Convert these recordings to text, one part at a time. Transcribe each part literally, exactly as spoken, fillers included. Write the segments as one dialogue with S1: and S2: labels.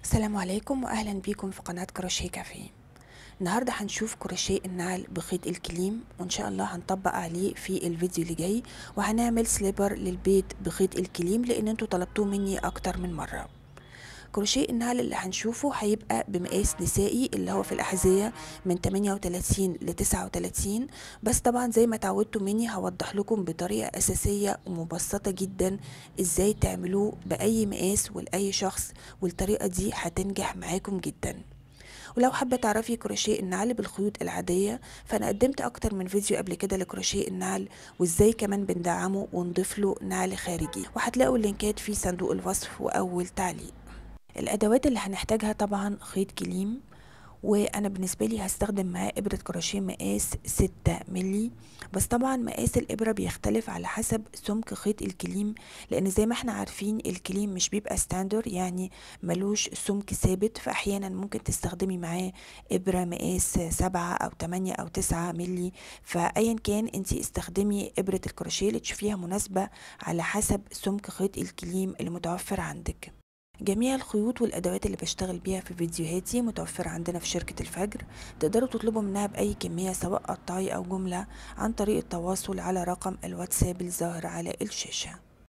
S1: السلام عليكم واهلا بيكم في قناة كروشيه كافيه. النهاردة هنشوف كروشيه النعل بخيط الكليم، وان شاء الله هنطبق عليه في الفيديو اللي جاي، وهنعمل سليبر للبيت بخيط الكليم لان انتوا طلبتوه مني اكتر من مرة. كروشيه النعل اللي هنشوفه هيبقى بمقاس نسائي اللي هو في الأحذية من تمانية وتلاتين ل تسعة وتلاتين، بس طبعا زي ما تعودتوا مني هوضح لكم بطريقة أساسية ومبسطة جدا ازاي تعملوه بأي مقاس ولأي شخص، والطريقة دي هتنجح معاكم جدا. ولو حابة تعرفي كروشيه النعل بالخيوط العادية فأنا قدمت أكتر من فيديو قبل كده لكروشيه النعل وإزاي كمان بندعمه ونضيف له نعل خارجي، وهتلاقوا اللينكات في صندوق الوصف وأول تعليق. الادوات اللي هنحتاجها طبعا خيط كليم، وانا بالنسبه لي هستخدم معاه ابره كروشيه مقاس ستة ملي، بس طبعا مقاس الابره بيختلف على حسب سمك خيط الكليم، لان زي ما احنا عارفين الكليم مش بيبقى ستاندر، يعني ملوش سمك ثابت، فاحيانا ممكن تستخدمي معاه ابره مقاس سبعة او تمانية او تسعة ملي، فايا كان انتي استخدمي ابره الكروشيه اللي تشوفيها مناسبه على حسب سمك خيط الكليم اللي متوفر عندك. جميع الخيوط والادوات اللي بشتغل بيها في فيديوهاتي متوفرة عندنا في شركة الفجر، تقدروا تطلبوا منها باي كمية سواء قطعي او جملة عن طريق التواصل على رقم الواتساب الظاهر على الشاشة.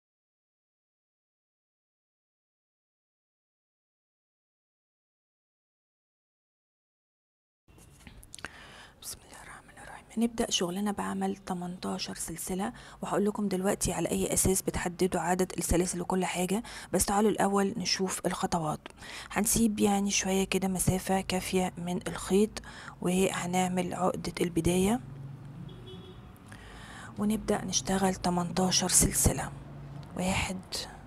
S1: بسم الله الرحمن الرحيم. نبدأ شغلنا بعمل تمنتاشر سلسلة، وهقول لكم دلوقتي على اي اساس بتحددوا عدد السلاسل وكل حاجة، بس تعالوا الاول نشوف الخطوات. هنسيب يعني شوية كده مسافة كافية من الخيط، وهنعمل عقدة البداية ونبدأ نشتغل تمنتاشر سلسلة. واحد.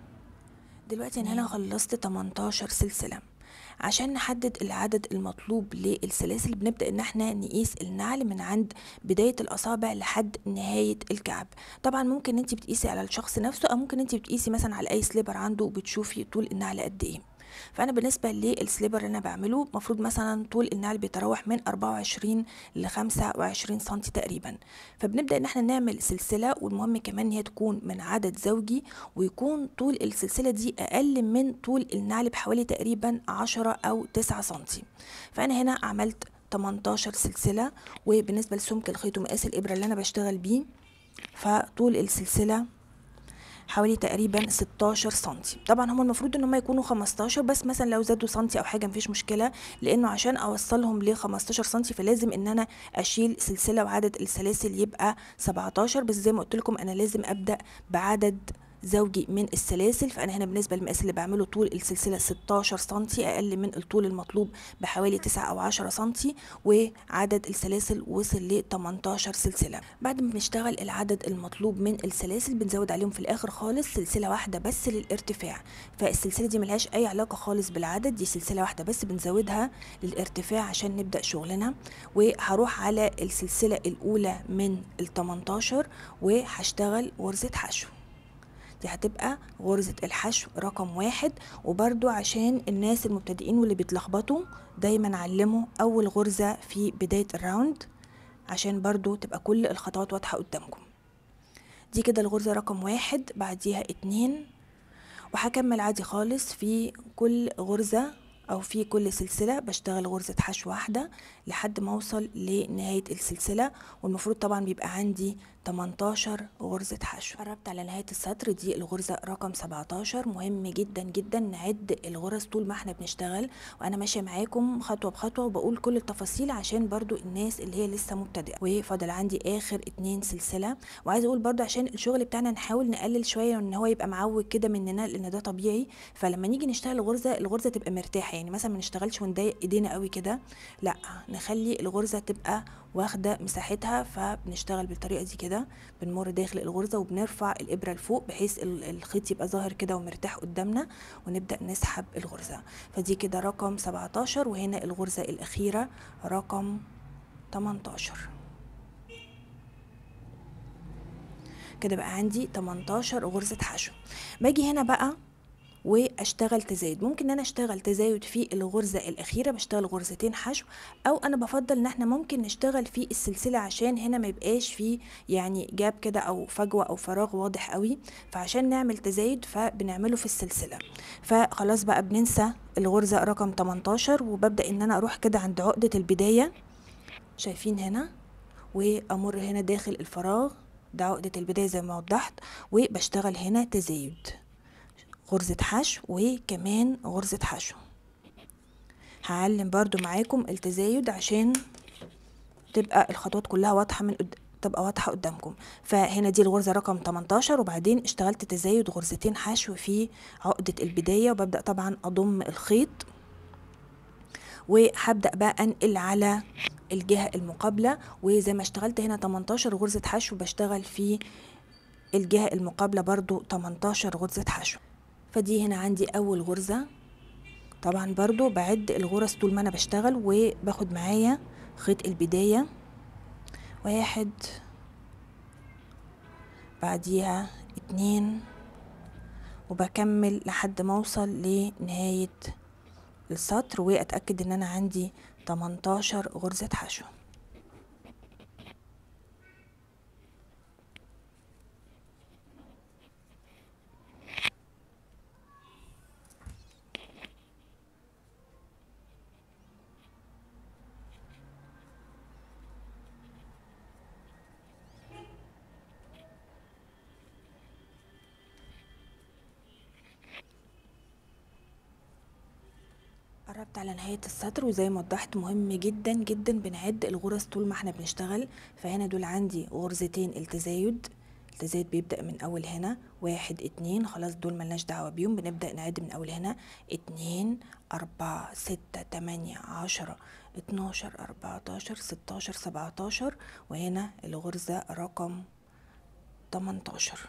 S1: دلوقتي انا هنا خلصت تمنتاشر سلسلة. عشان نحدد العدد المطلوب للسلاسل بنبدأ ان احنا نقيس النعل من عند بداية الاصابع لحد نهاية الكعب. طبعا ممكن انت بتقيسي على الشخص نفسه، او ممكن انت بتقيسي مثلا على اي سليبر عنده وبتشوفي طول النعل قد ايه. فانا بالنسبه للسليبر اللي انا بعمله المفروض مثلا طول النعل بيتراوح من اربعة وعشرين ل خمسة وعشرين سم تقريبا، فبنبدا ان احنا نعمل سلسله، والمهم كمان ان هي تكون من عدد زوجي، ويكون طول السلسله دي اقل من طول النعل بحوالي تقريبا عشرة او تسعة سم. فانا هنا عملت تمنتاشر سلسله، وبالنسبه لسمك الخيط ومقاس الابره اللي انا بشتغل بيه فطول السلسله حوالي تقريبا ستاشر سنتي. طبعا هم المفروض ان هم يكونوا خمستاشر، بس مثلا لو زادوا سنتي او حاجه مفيش مشكله، لانه عشان اوصلهم ل خمستاشر سنتي فلازم ان انا اشيل سلسله وعدد السلاسل يبقى سبعتاشر، بس زي ما قلت لكم انا لازم ابدا بعدد زوجي من السلاسل. فانا هنا بالنسبه للمقاس اللي بعمله طول السلسله ستاشر سنتي، اقل من الطول المطلوب بحوالي تسعة او عشرة سنتي، وعدد السلاسل وصل ل تمنتاشر سلسله. بعد ما بنشتغل العدد المطلوب من السلاسل بنزود عليهم في الاخر خالص سلسله واحده بس للارتفاع، فالسلسله دي ملهاش اي علاقه خالص بالعدد، دي سلسله واحده بس بنزودها للارتفاع عشان نبدا شغلنا. وهروح على السلسله الاولى من ال تمنتاشر وهشتغل غرزه حشو، دي هتبقى غرزة الحشو رقم واحد. وبرضو عشان الناس المبتدئين واللي بيتلخبطوا دايما علموا اول غرزة في بداية الراوند، عشان برضو تبقى كل الخطوات واضحة قدامكم. دي كده الغرزة رقم واحد، بعديها اتنين، وهكمل عادي خالص في كل غرزة او في كل سلسلة بشتغل غرزة حشو واحدة لحد ما اوصل لنهاية السلسلة. والمفروض طبعا بيبقى عندي تمنتاشر غرزة حشو. قربت على نهاية السطر، دي الغرزة رقم سبعتاشر. مهم جدا جدا نعد الغرز طول ما احنا بنشتغل، وانا ماشية معاكم خطوة بخطوة وبقول كل التفاصيل عشان برضو الناس اللي هي لسه مبتدئة. وفاضل عندي اخر اتنين سلسلة، وعايزة اقول برضو عشان الشغل بتاعنا نحاول نقلل شوية ان هو يبقى معوج كده مننا، لان ده طبيعي، فلما نيجي نشتغل الغرزة الغرزة تبقى مرتاحة، يعني مثلا ما نشتغلش ونضايق ايدينا قوي كده، لا نخلي الغرزة تبقى واخدة مساحتها. فبنشتغل بالطريقة دي كده، بنمر داخل الغرزة وبنرفع الإبرة لفوق بحيث الخيط يبقى ظاهر كده ومرتاح قدامنا، ونبدأ نسحب الغرزة. فدي كده رقم سبعتاشر، وهنا الغرزة الأخيرة رقم تمنتاشر. كده بقى عندي تمنتاشر غرزة حشو. باجي هنا بقى واشتغل تزايد. ممكن ان انا اشتغل تزايد في الغرزة الاخيرة، بشتغل غرزتين حشو، او انا بفضل ان احنا ممكن نشتغل في السلسلة عشان هنا ما يبقاش في يعني جاب كده او فجوة او فراغ واضح قوي، فعشان نعمل تزايد فبنعمله في السلسلة. فخلاص بقى بننسى الغرزة رقم تمنتاشر، وببدأ ان انا اروح كده عند عقدة البداية، شايفين هنا، وامر هنا داخل الفراغ، ده عقدة البداية زي ما وضحت، وبشتغل هنا تزايد، غرزة حشو وكمان غرزة حشو. هعلم برضو معاكم التزايد عشان تبقى الخطوات كلها واضحة من قد... تبقى واضحة قدامكم. فهنا دي الغرزة رقم تمنتاشر، وبعدين اشتغلت تزايد غرزتين حشو في عقدة البداية، وببدأ طبعا اضم الخيط، وهبدأ بقى انقل على الجهة المقابلة. وزي ما اشتغلت هنا تمنتاشر غرزة حشو، بشتغل في الجهة المقابلة برضو تمنتاشر غرزة حشو. فدي هنا عندي اول غرزة. طبعا برضو بعد الغرز طول ما انا بشتغل، وباخد معايا خيط البداية، واحد، بعديها اتنين، وبكمل لحد ما اوصل لنهاية السطر، واتأكد ان انا عندي تمنتاشر غرزة حشو. قربت على نهاية السطر، وزي ما وضحت مهم جدا جدا بنعد الغرز طول ما احنا بنشتغل. فهنا دول عندي غرزتين التزايد، التزايد بيبدأ من اول هنا، واحد اتنين، خلاص دول ملناش دعوة بيهم، بنبدأ نعد من اول هنا، اتنين، اربعة، ستة، تمانية، عشرة، اتناشر، اربعتاشر، ستاشر، سبعتاشر، وهنا الغرزة رقم تمنتاشر.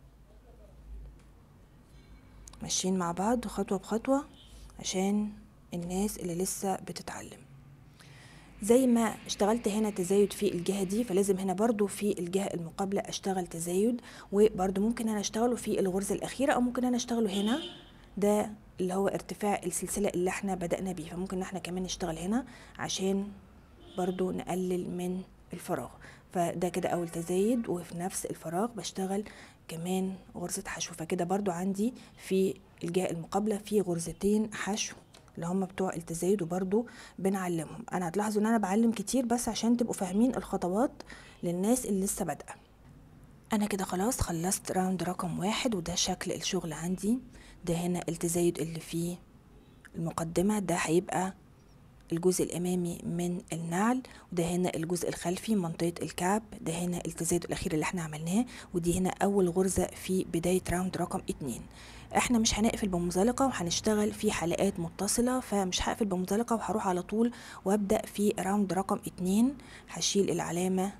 S1: ماشيين مع بعض خطوة بخطوة عشان الناس اللي لسه بتتعلم. زي ما اشتغلت هنا تزايد في الجهة دي، فلازم هنا برضو في الجهة المقابلة اشتغل تزايد، وبرضو ممكن انا اشتغله في الغرزة الاخيرة، او ممكن انا اشتغله هنا، ده اللي هو ارتفاع السلسلة اللي احنا بدأنا بيه، فممكن احنا كمان نشتغل هنا عشان برضو نقلل من الفراغ. فده كده اول تزايد، وفي نفس الفراغ بشتغل كمان غرزة حشو. فكده برضو عندي في الجهة المقابلة في غرزتين حشو اللي هم بتوع التزايد، وبرضو بنعلمهم. انا هتلاحظوا ان انا بعلم كتير بس عشان تبقوا فاهمين الخطوات للناس اللي لسه بادئه. انا كده خلاص خلصت راوند رقم واحد، وده شكل الشغل عندي. ده هنا التزايد اللي فيه المقدمة، ده هيبقى الجزء الامامي من النعل، وده هنا الجزء الخلفي منطقة الكعب، ده هنا التزايد الاخير اللي احنا عملناه، ودي هنا اول غرزة في بداية راوند رقم اتنين. احنا مش هنقفل بمنزلقة، وهنشتغل في حلقات متصلة، فمش هقفل بمنزلقة وهروح على طول وابدأ في راوند رقم اتنين. هشيل العلامة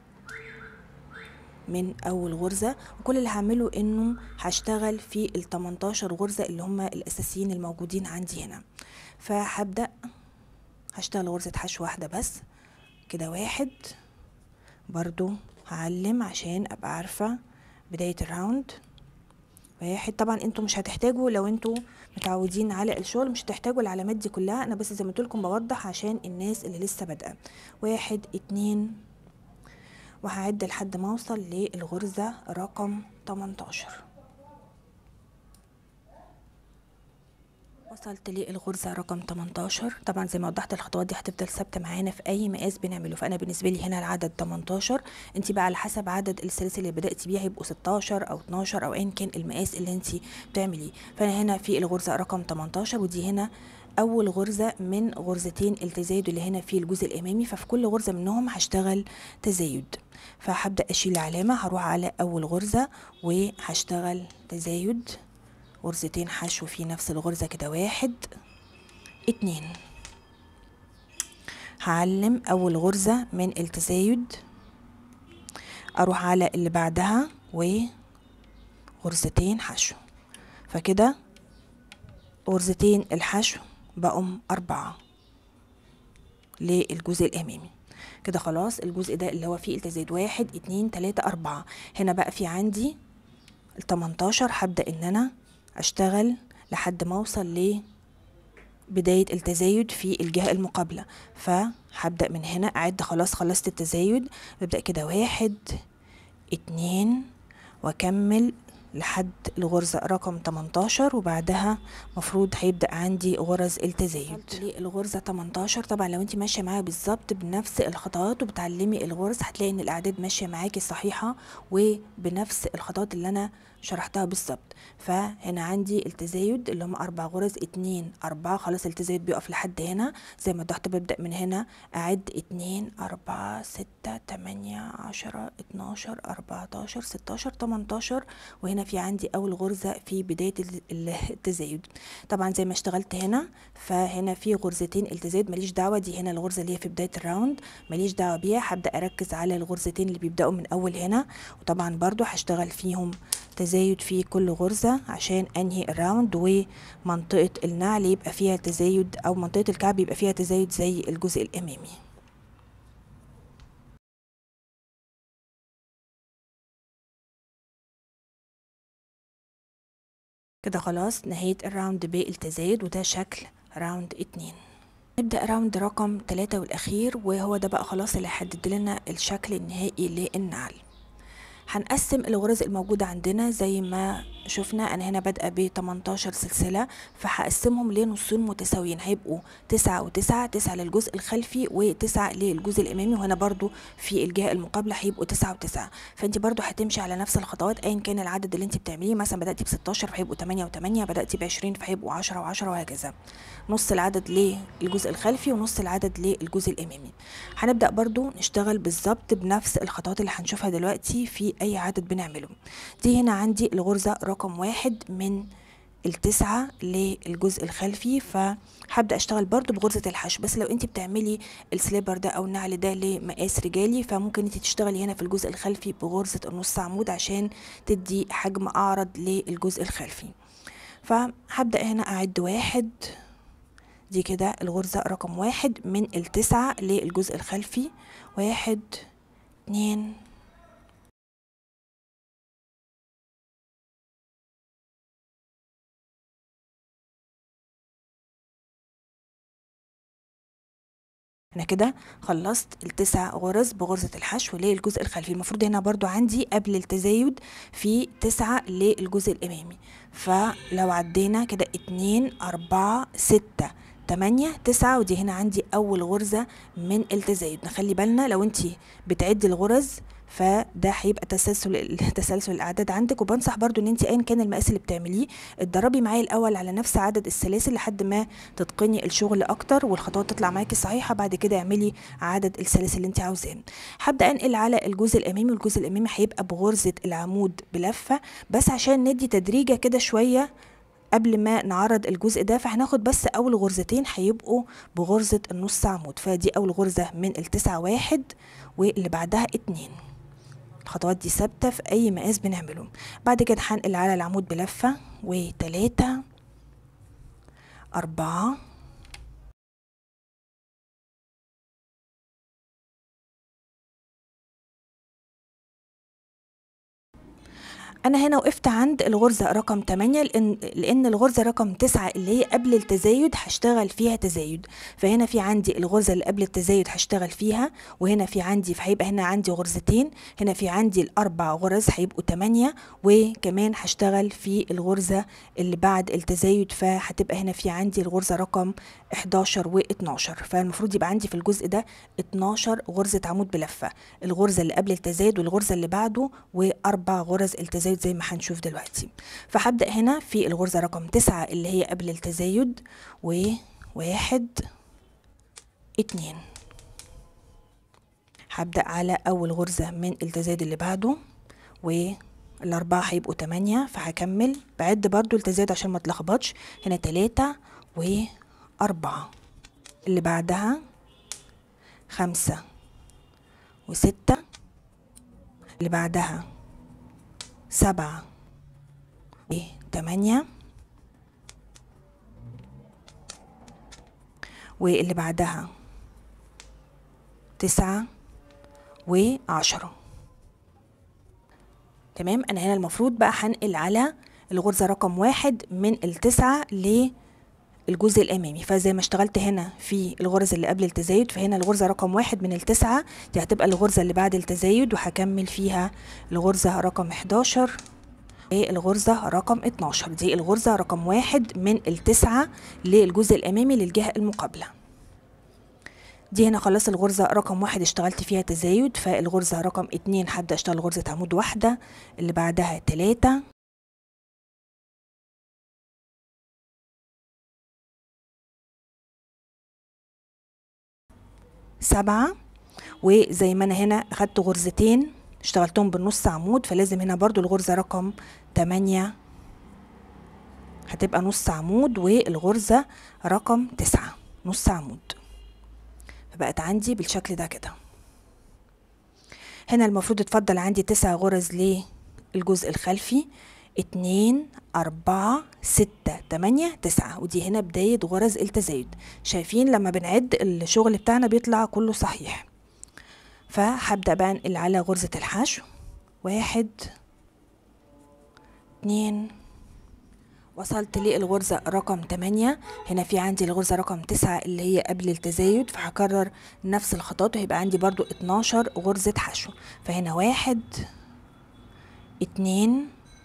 S1: من اول غرزة، وكل اللي هعمله انه هشتغل في ال تمنتاشر غرزة اللي هم الاساسيين الموجودين عندي هنا. فهبدأ هشتغل غرزة حشو واحدة بس كده، واحد، برضو هعلم عشان ابقى عارفة بداية الراوند، واحد. طبعا انتوا مش هتحتاجوا، لو انتوا متعودين على الشغل مش هتحتاجوا العلامات دي كلها، انا بس زي ما قلت لكم بوضح عشان الناس اللي لسه بادئه. واحد، اتنين، وهعد لحد ما اوصل للغرزة رقم تمنتاشر. وصلت للغرزة رقم تمنتاشر. طبعا زي ما وضحت الخطوات دي هتفضل ثابته معانا في اي مقاس بنعمله. فانا بالنسبه لي هنا العدد تمنتاشر، انت بقى على حسب عدد السلاسل اللي بداتي بيها يبقوا ستاشر او اتناشر او ايا كان المقاس اللي انت بتعمليه. فانا هنا في الغرزه رقم تمنتاشر، ودي هنا اول غرزه من غرزتين التزايد اللي هنا في الجزء الامامي، ففي كل غرزه منهم هشتغل تزايد. فهبدا اشيل العلامه، هروح على اول غرزه وهشتغل تزايد، غرزتين حشو في نفس الغرزة كده، واحد، اتنين، هعلم اول غرزة من التزايد، اروح على اللي بعدها وغرزتين حشو، فكده غرزتين الحشو بقوا اربعة للجزء الامامي. كده خلاص الجزء ده اللي هو فيه التزايد واحد، اتنين، تلاتة، اربعة. هنا بقى في عندي التمنتاشر، هبدأ ان انا اشتغل لحد ما اوصل لبداية التزايد في الجهة المقابلة. فهبدأ من هنا اعد، خلاص خلصت التزايد، ببدأ كده واحد اتنين واكمل لحد الغرزة رقم تمنتاشر، وبعدها مفروض هيبدأ عندي غرز التزايد. الغرزة تمنتاشر طبعا لو انت ماشية معايا بالظبط بنفس الخطوات وبتعلمي الغرز هتلاقي ان الاعداد ماشية معاكي صحيحة وبنفس الخطوات اللي انا شرحتها بالظبط. فهنا عندي التزايد اللي هم اربع غرز، اتنين اربعة، خلاص التزايد بيقف لحد هنا زي ما ضغطت. ببدأ من هنا اعد اتنين اربعة ستة تمانية عشرة اتناشر اربعتاشر ستاشر تمنتاشر، وهنا في عندي اول غرزة في بداية التزايد. طبعا زي ما اشتغلت هنا، فهنا في غرزتين التزايد ماليش دعوة، دي هنا الغرزة اللي هي في بداية الراوند ماليش دعوة بيها، هبدأ اركز على الغرزتين اللي بيبدأوا من اول هنا، وطبعا برضو هشتغل فيهم تزايد في كل غرزة عشان انهي الراوند، ومنطقة النعل يبقى فيها تزايد او منطقة الكعب يبقى فيها تزايد زي الجزء الامامي. كده خلاص نهيت الراوند بالتزايد، وده شكل راوند اتنين. نبدأ راوند رقم تلاتة والاخير، وهو ده بقى خلاص اللي هيحدد لنا الشكل النهائي للنعل. هنقسم الغرز الموجودة عندنا زي ما شفنا، انا هنا بادئه ب تمنتاشر سلسلة، فهقسمهم لنصين متساويين، هيبقوا تسعة وتسعة، تسعة للجزء الخلفي وتسعة للجزء الامامي، وهنا برضو في الجهة المقابلة هيبقوا تسعة وتسعة. فانت برضو هتمشي على نفس الخطوات ايا كان العدد اللي انت بتعمليه، مثلا بدأتي ب ستاشر فهيبقوا تمانية وتمانية، بدأتي ب عشرين فهيبقوا عشرة وعشرة، وهكذا. نص العدد للجزء الخلفي ونص العدد للجزء الامامي. هنبدأ برضو نشتغل بالظبط بنفس الخطوات اللي هنشوفها دلوقتي في اي عدد بنعمله. دي هنا عندي الغرزة رقم واحد من التسعة للجزء الخلفي، فهبدأ اشتغل برضو بغرزة الحشو، بس لو انت بتعملي السليبر ده او النعل ده لمقاس رجالي فممكن انت تشتغلي هنا في الجزء الخلفي بغرزة النص عمود عشان تدي حجم اعرض للجزء الخلفي. فهبدأ هنا اعد واحد، دي كده الغرزة رقم واحد من التسعة للجزء الخلفي، واحد اتنين انا كده خلصت التسع غرز بغرزة الحشو للجزء الخلفي. المفروض هنا برضو عندي قبل التزايد في تسعة للجزء الامامي، فلو عدينا كده اتنين اربعة ستة تمانية تسعة، ودي هنا عندي اول غرزة من التزايد. نخلي بالنا لو انتي بتعدي الغرز فده هيبقى تسلسل تسلسل الاعداد عندك، وبنصح برضو ان انت ايا كان المقاس اللي بتعمليه اتدربي معايا الاول على نفس عدد السلاسل لحد ما تتقني الشغل اكتر والخطوات تطلع معاكي صحيحه، بعد كده اعملي عدد السلاسل اللي انت عاوزاه. هبدا انقل على الجزء الامامي، والجزء الامامي هيبقى بغرزه العمود بلفه، بس عشان ندي تدريجه كده شويه قبل ما نعرض الجزء ده، فهناخد بس اول غرزتين هيبقوا بغرزه النص عمود. فدي اول غرزه من التسعة واحد، واللي بعدها اتنين. الخطوات دي ثابته في اي مقاس بنعمله. بعد كده هنقل على العمود بلفه، وتلاتة اربعة انا هنا وقفت عند الغرزة رقم تمانية، لان لان الغرزة رقم تسعة اللي هي قبل التزايد هشتغل فيها تزايد، فهنا في عندي الغرزة اللي قبل التزايد هشتغل فيها، وهنا في عندي فهيبقى هنا عندي غرزتين، هنا في عندي الاربع غرز هيبقوا تمانية، وكمان هشتغل في الغرزة اللي بعد التزايد، فهتبقى هنا في عندي الغرزة رقم حداشر واتناشر. فالمفروض يبقى عندي في الجزء ده اتناشر غرزة عمود بلفة، الغرزة اللي قبل التزايد والغرزة اللي بعده واربع غرز التزايد زي ما هنشوف دلوقتي. فهبدأ هنا في الغرزة رقم تسعة اللي هي قبل التزايد، وواحد اتنين، هبدأ على أول غرزة من التزايد اللي بعده، والأربعة هيبقوا تمانية، فهكمل بعد برضو التزايد عشان ما اتلخبطش. هنا تلاتة وأربعة، اللي بعدها خمسة وستة، اللي بعدها سبعة وتمانية، واللي بعدها تسعة وعشرة. تمام. انا هنا المفروض بقى هنقل على الغرزة رقم واحد من التسعة للجزء الامامي. فزي ما اشتغلت هنا في الغرز اللي قبل التزايد، فهنا الغرزة رقم واحد من التسعة دي هتبقى الغرزة اللي بعد التزايد، وهكمل فيها الغرزة رقم حداشر والغرزة رقم اتناشر. دي الغرزة رقم واحد من التسعة للجزء الامامي للجهة المقابلة. دي هنا خلاص الغرزة رقم واحد اشتغلت فيها تزايد، فالغرزة رقم اتنين هبدأ اشتغل غرزة عمود واحدة، اللي بعدها تلاتة، سبعة، وزي ما انا هنا اخدت غرزتين اشتغلتهم بالنص عمود، فلازم هنا برضو الغرزة رقم تمانية هتبقى نص عمود، والغرزة رقم تسعة نص عمود. فبقت عندي بالشكل ده كده. هنا المفروض اتفضل عندي تسع غرز للجزء الخلفي، اتنين، اربعة، ستة، تمانية، تسعة، ودي هنا بداية غرز التزايد. شايفين لما بنعد الشغل بتاعنا بيطلع كله صحيح. فهبدأ بقى انقل على غرزة الحشو، واحد، اتنين، وصلت للغرزة رقم تمانية. هنا في عندي الغرزة رقم تسعة اللي هي قبل التزايد، فهكرر نفس الخطوات وهيبقى عندي برضو اتناشر غرزة حشو. فهنا واحد، اتنين،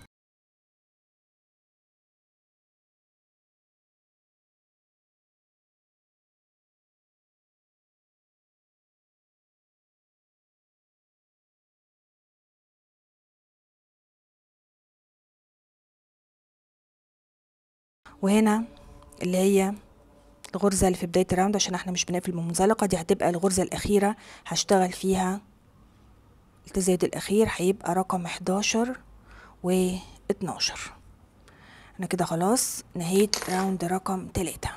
S1: وهنا اللي هي الغرزة اللي في بداية الراوند عشان احنا مش بنقفل بمنزلقة، دي هتبقى الغرزة الأخيرة هشتغل فيها التزايد الأخير، هيبقى رقم حداشر و اتناشر. انا كده خلاص نهيت راوند رقم تلاتة.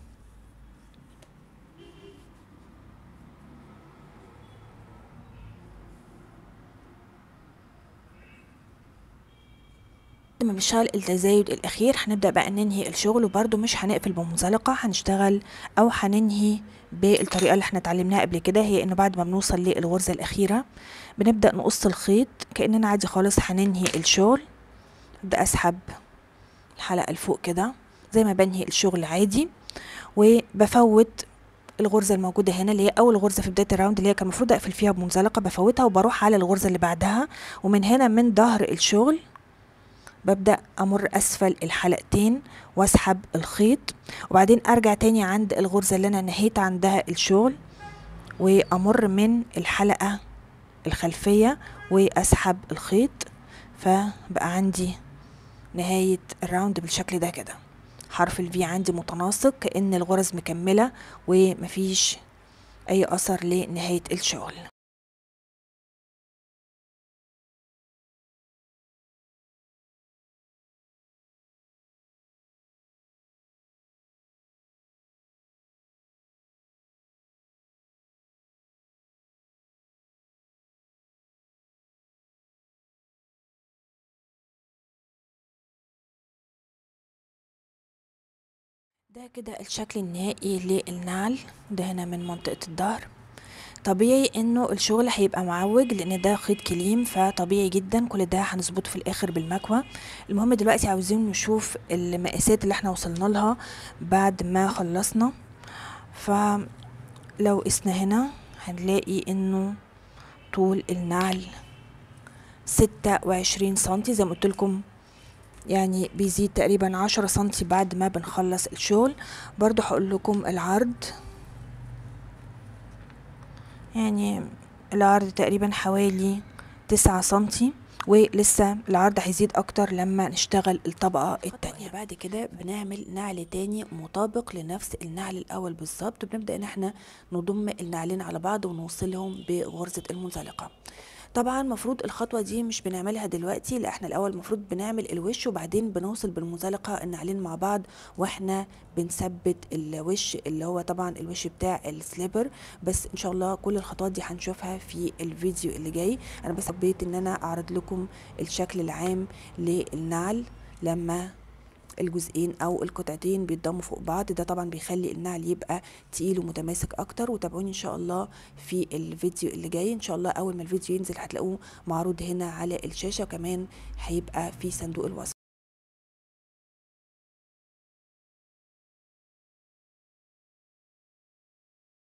S1: لما بنشتغل التزايد الاخير هنبدا بقى ننهي الشغل، وبرده مش هنقفل بمنزلقه، هنشتغل او هننهي بالطريقه اللي احنا اتعلمناها قبل كده، هي انه بعد ما بنوصل للغرزه الاخيره بنبدا نقص الخيط كاننا عادي خالص هننهي الشغل. ابدا اسحب الحلقه لفوق كده زي ما بنهي الشغل عادي، وبفوت الغرزه الموجوده هنا اللي هي اول غرزه في بدايه الراوند اللي هي كان المفروض اقفل فيها بمنزلقه، بفوتها وبروح على الغرزه اللي بعدها، ومن هنا من ظهر الشغل ببدأ أمر أسفل الحلقتين وأسحب الخيط، وبعدين أرجع تاني عند الغرزة اللي أنا نهيت عندها الشغل وأمر من الحلقة الخلفية وأسحب الخيط، فبقى عندي نهاية الراوند بالشكل ده كده. حرف الفي عندي متناسق كأن الغرز مكملة ومفيش أي أثر لنهاية الشغل. ده كده الشكل النهائي للنعل. ده هنا من منطقة الظهر. طبيعي انه الشغل هيبقى معوج لان ده خيط كليم، فطبيعي جدا كل ده هنظبطه في الاخر بالمكوى. المهم دلوقتي عاوزين نشوف المقاسات اللي احنا وصلنا لها بعد ما خلصنا. فلو قسنا هنا هنلاقي انه طول النعل ستة وعشرين سنتي زي ما قلت لكم، يعني بيزيد تقريبا عشرة سنتي بعد ما بنخلص الشغل. برضو هقول لكم العرض، يعني العرض تقريبا حوالي تسعة سنتي، ولسه العرض هيزيد اكتر لما نشتغل الطبقة التانية. بعد كده بنعمل نعل تاني مطابق لنفس النعل الاول بالظبط، بنبدأ ان احنا نضم النعلين على بعض ونوصلهم بغرزة المنزلقة. طبعا المفروض الخطوه دي مش بنعملها دلوقتي، لا احنا الاول المفروض بنعمل الوش وبعدين بنوصل بالمنزلقه النعلين مع بعض واحنا بنثبت الوش اللي هو طبعا الوش بتاع السليبر. بس ان شاء الله كل الخطوات دي هنشوفها في الفيديو اللي جاي. انا بس حبيت ان انا اعرض لكم الشكل العام للنعل لما الجزئين او القطعتين بيتضموا فوق بعض. ده طبعا بيخلي النعل يبقى تقيل ومتماسك اكتر. وتابعوني ان شاء الله في الفيديو اللي جاي. ان شاء الله اول ما الفيديو ينزل هتلاقوه معروض هنا على الشاشة، وكمان هيبقى في صندوق الوصف.